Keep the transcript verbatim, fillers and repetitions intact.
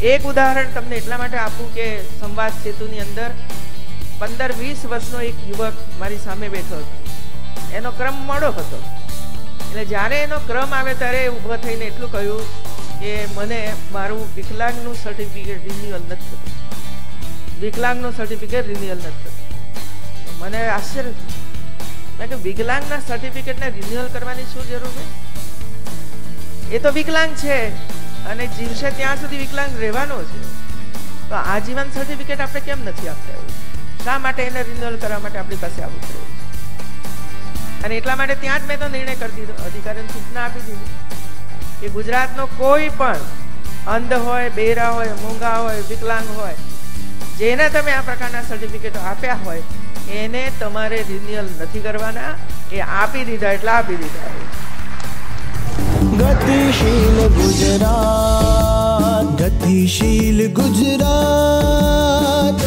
एक उदाहरण तमने एटला माटे आपू के संवाद सेतुनी अंदर पंदर वीस वर्षनो एक युवक मारी सामे बैठो हतो। एनो क्रम मोडो हतो એટલે જ્યારે એનો ક્રમ આવે ત્યારે ઊભો થઈને એટલું કહ્યું કે મને મારું વિકલાંગનું સર્ટિફિકેટ રિન્યુઅલ નથી થતું, વિકલાંગનું સર્ટિફિકેટ રિન્યુઅલ નથી થતું। મને આશ્ચર્ય થયું, મેં કે વિકલાંગના સર્ટિફિકેટને રિન્યુઅલ કરવાની શું જરૂર છે? એ તો વિકલાંગ છે અને જીવશે ત્યાં સુધી વિકલાંગ રહેવાનો છે, તો આજીવન સર્ટિફિકેટ આપણે કેમ નથી આપતા? શા માટે એને રિન્યુઅલ કરવા માટે આપણી પાસે આવવું પડે? અને એટલા માટે ત્યાં જ મેં તો નિર્ણય કરી દીધો, અધિકારીને સૂચના આપી દીધી કે ગુજરાતનો કોઈ પણ અંધ હોય, બેરા હોય, મૂંગા હોય, વિકલાંગ હોય, જેને તમે આ પ્રકારના સર્ટિફિકેટો આપ્યા હોય એને તમારે રિન્યુઅલ નથી કરવાના, એ આપી દીધા એટલે આપી દીધા। गतिशील गुजरात, गतिशील गुजरात।